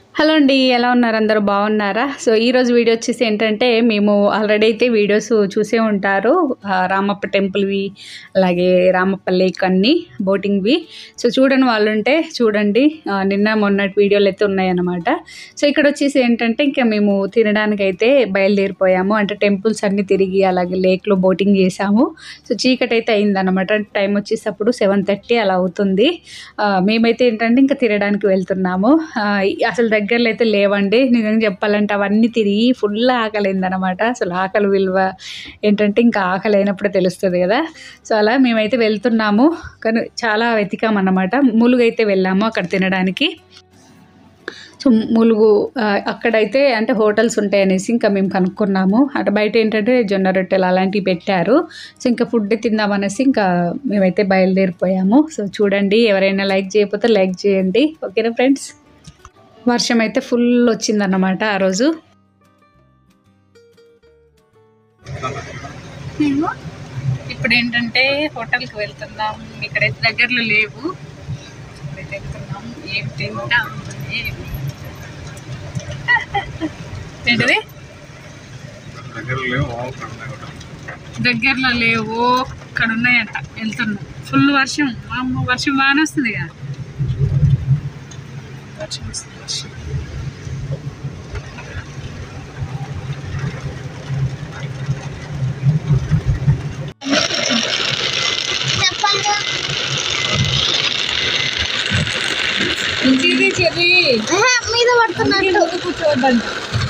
Hello అండి, ఎలా ఉన్నారు? అందరూ బాగున్నారా? సో ఈరోజు వీడియో వచ్చేసి ఏంటంటే, మేము ఆల్రెడీ అయితే వీడియోస్ చూసే ఉంటారు. రామప్ప టెంపుల్వి, అలాగే రామప్ప లేక్ అన్నీ బోటింగ్వి. సో చూడని వాళ్ళు ఉంటే చూడండి. నిన్న మొన్నటి వీడియోలు అయితే ఉన్నాయన్నమాట. సో ఇక్కడ వచ్చేసి ఏంటంటే, ఇంకా మేము తినడానికి అయితే బయలుదేరిపోయాము. అంటే టెంపుల్స్ అన్నీ తిరిగి అలాగే లేక్లో బోటింగ్ చేసాము. సో చీకటి అయితే అయిందన్నమాట. టైం వచ్చేసి అప్పుడు 7:30 అలా అవుతుంది. మేమైతే ఏంటంటే ఇంకా తినడానికి వెళ్తున్నాము. అసలు దగ్గరలో అయితే లేవండి. నిజంగా చెప్పాలంటే అవన్నీ తిరిగి ఫుల్ ఆకలిందనమాట. అసలు ఆకలి విలువ ఏంటంటే ఇంకా ఆకలి అయినప్పుడే తెలుస్తుంది కదా. సో అలా మేమైతే వెళ్తున్నాము. కానీ చాలా వెతికామన్నమాట. ములుగైతే వెళ్ళాము అక్కడ తినడానికి. సో ములుగు అక్కడైతే అంటే హోటల్స్ ఉంటాయనేసి ఇంకా మేము కనుక్కున్నాము. అటు బయట ఏంటంటే జొన్న రొట్టెలు అలాంటివి పెట్టారు. సో ఇంకా ఫుడ్ తిందామనేసి ఇంకా మేమైతే బయలుదేరిపోయాము. సో చూడండి, ఎవరైనా లైక్ చేయకపోతే లైక్ చేయండి. ఓకేనా ఫ్రెండ్స్? వర్షం అయితే ఫుల్ వచ్చిందన్నమాట ఆ రోజు. ఇప్పుడు ఏంటంటే హోటల్కి వెళ్తున్నాం. ఇక్కడైతే దగ్గరలో లేవు. ఇక్కడైతే వెళ్తున్నాం. ఏం తింటాం? ఏంటిది? దగ్గరలో లేవు, అక్కడ ఉన్నాయంట. వెళ్తున్నాం. ఫుల్ వర్షం. అమ్మ వర్షం బాగానే వస్తుంది కదా. వర్షం వస్తుంది. వర్షం చెర్రీ మీద పడుతున్నట్టు కూర్చోవద్దంట.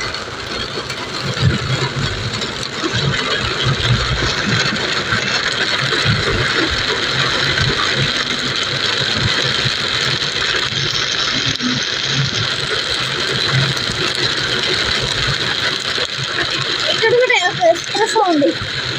ఇక్కడ కూడా ఎక్స్ప్రెస్ ఉంది.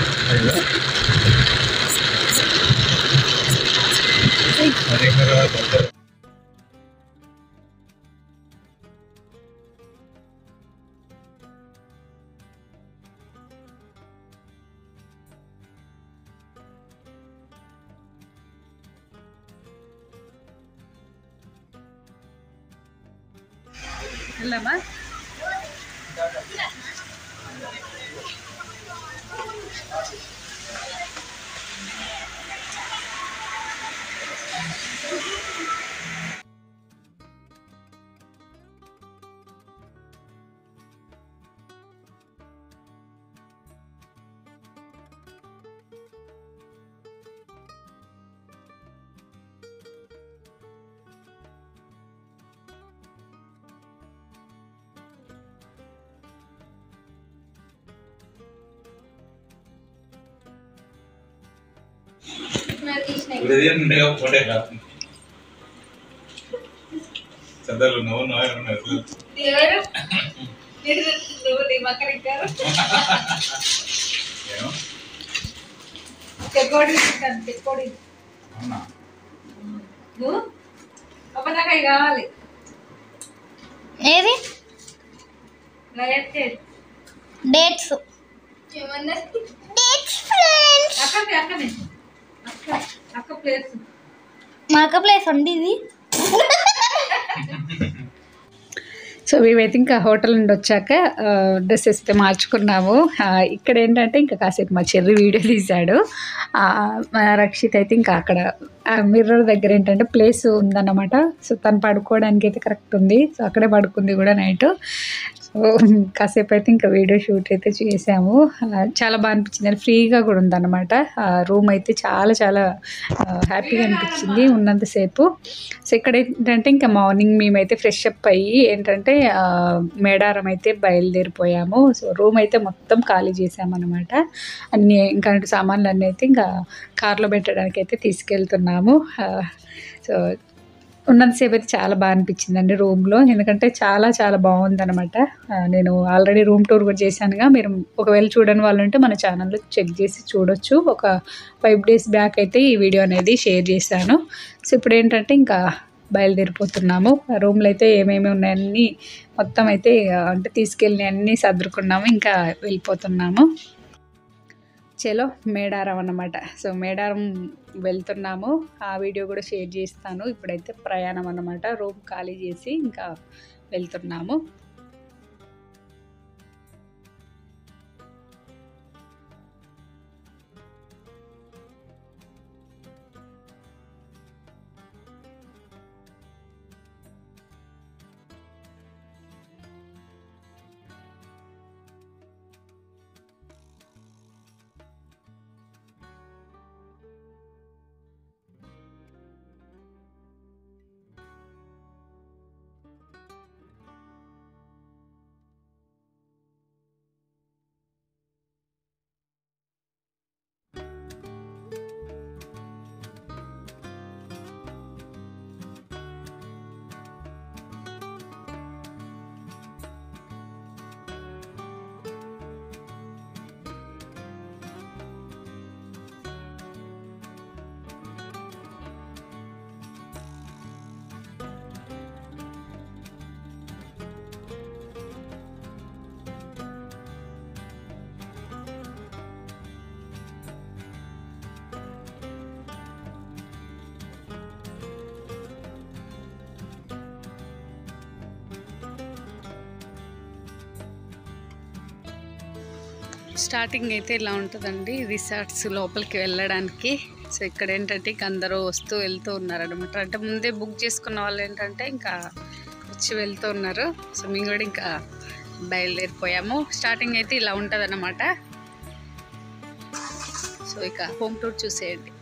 వెళ్ళామా? కావాలి ఏది? డేట్స్. మా అక్క ప్లేస్ అండి ఇది. సో మేమైతే ఇంకా హోటల్ నుండి వచ్చాక డ్రెస్సెస్ అయితే మార్చుకున్నాము. ఇక్కడ ఏంటంటే ఇంకా కాసేపు మా చెర్రి వీడియో తీశాడు. రక్షిత్ అయితే ఇంకా అక్కడ మిర్రర్ దగ్గర ఏంటంటే ప్లేస్ ఉందన్నమాట. సో తను పడుకోవడానికి అయితే కరెక్ట్ ఉంది. సో అక్కడే పడుకుంది కూడా నైట్. సో కాసేపు అయితే ఇంకా వీడియో షూట్ అయితే చేసాము. చాలా బాగా అనిపించింది. ఫ్రీగా కూడా ఉందన్నమాట. రూమ్ అయితే చాలా చాలా హ్యాపీగా అనిపించింది ఉన్నంతసేపు. సో ఇక్కడ ఏంటంటే ఇంకా మార్నింగ్ మేమైతే ఫ్రెష్ అప్ అయ్యి ఏంటంటే మేడారం అయితే బయలుదేరిపోయాము. సో రూమ్ అయితే మొత్తం ఖాళీ చేసామన్నమాట. అన్నీ ఇంకా సామాన్లు అన్నీ అయితే ఇంకా కార్లో పెట్టడానికి అయితే తీసుకెళ్తున్నాము. సో ఉన్నంతసేపు అయితే చాలా బాగా అనిపించిందండి రూమ్లో. ఎందుకంటే చాలా చాలా బాగుందన్నమాట. నేను ఆల్రెడీ రూమ్ టూర్ కూడా చేశానుగా. మీరు ఒకవేళ చూడని వాళ్ళు ఉంటే మన ఛానల్లో చెక్ చేసి చూడొచ్చు. ఒక 5 days బ్యాక్ అయితే ఈ వీడియో అనేది షేర్ చేశాను. సో ఇప్పుడు ఏంటంటే ఇంకా బయలుదేరిపోతున్నాము. రూమ్లో అయితే ఏమేమి ఉన్నాయన్నీ మొత్తం అయితే అంటే తీసుకెళ్ళి అన్నీ సర్దుకున్నాము. ఇంకా వెళ్ళిపోతున్నాము. చలో మేడారం అన్నమాట. సో మేడారం వెళ్తున్నాము. ఆ వీడియో కూడా షేర్ చేస్తాను. ఇప్పుడైతే ప్రయాణం అన్నమాట. రూమ్ ఖాళీ చేసి ఇంకా వెళ్తున్నాము. స్టార్టింగ్ అయితే ఇలా ఉంటుందండి రిసార్ట్స్ లోపలికి వెళ్ళడానికి. సో ఇక్కడ ఏంటంటే ఇంకా అందరూ వస్తూ వెళ్తూ ఉన్నారనమాట. అంటే ముందే బుక్ చేసుకున్న వాళ్ళు ఏంటంటే ఇంకా వచ్చి వెళ్తూ ఉన్నారు. సో మేము కూడా ఇంకా బయలుదేరిపోయాము. స్టార్టింగ్ అయితే ఇలా ఉంటుంది అన్నమాట. సో ఇక హోమ్ టూర్ చూసేయండి.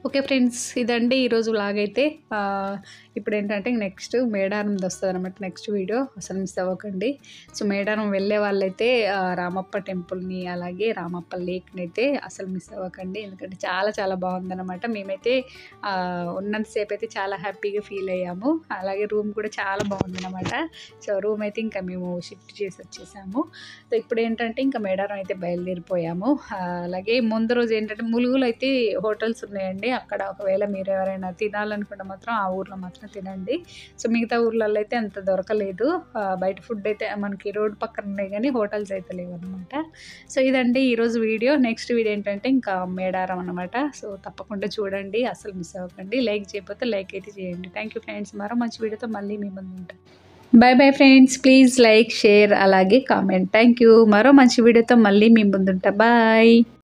ఓకే ఫ్రెండ్స్, ఇదండి ఈరోజు వ్లాగ్ అయితే. ఇప్పుడేంటంటే నెక్స్ట్ మేడారంది వస్తదనమాట నెక్స్ట్ వీడియో. అసలు మిస్ అవ్వకండి. సో మేడారం వెళ్ళే వాళ్ళైతే రామప్ప టెంపుల్‌ని, అలాగే రామప్ప లేక్‌నైతే అసలు మిస్ అవ్వకండి. ఎందుకంటే చాలా చాలా బాగుందనమాట. మేమైతే ఉన్నంత సేపు అయితే చాలా హ్యాపీగా ఫీల్ అయ్యాము. అలాగే రూమ్ కూడా చాలా బాగుందనమాట. సో రూమ్ అయితే ఇంకా మేము షిఫ్ట్ చేసి వచ్చేసాము. సో ఇప్పుడేంటంటే ఇంకా మేడారం అయితే బయలుదేరిపోయాము. అలాగే ముందు రోజు ఏంటంటే ములుగులో అయితే హోటల్స్ ఉన్నాయండి. అక్కడ ఒకవేళ మీరు ఎవరైనా తినాలనుకుంటే మాత్రం ఆ ఊర్లో మాత్రం తినండి. సో మిగతా ఊర్లలో అయితే అంత దొరకలేదు. బయట ఫుడ్ అయితే మనకి రోడ్ పక్కన ఉన్నాయి కానీ హోటల్స్ అయితే లేవన్నమాట. సో ఇదండి ఈరోజు వీడియో. నెక్స్ట్ వీడియో ఏంటంటే ఇంకా మేడారం అనమాట. సో తప్పకుండా చూడండి, అసలు మిస్ అవ్వకండి. లైక్ చేయకపోతే లైక్ అయితే చేయండి. Thank you friends. మరో మంచి వీడియోతో మళ్ళీ మీ ముందు ఉంటాను. Bye bye friends. Please like, share, అలాగే కామెంట్. Thank you. మరో మంచి వీడియోతో మళ్ళీ మీ ముందుంటా. బాయ్.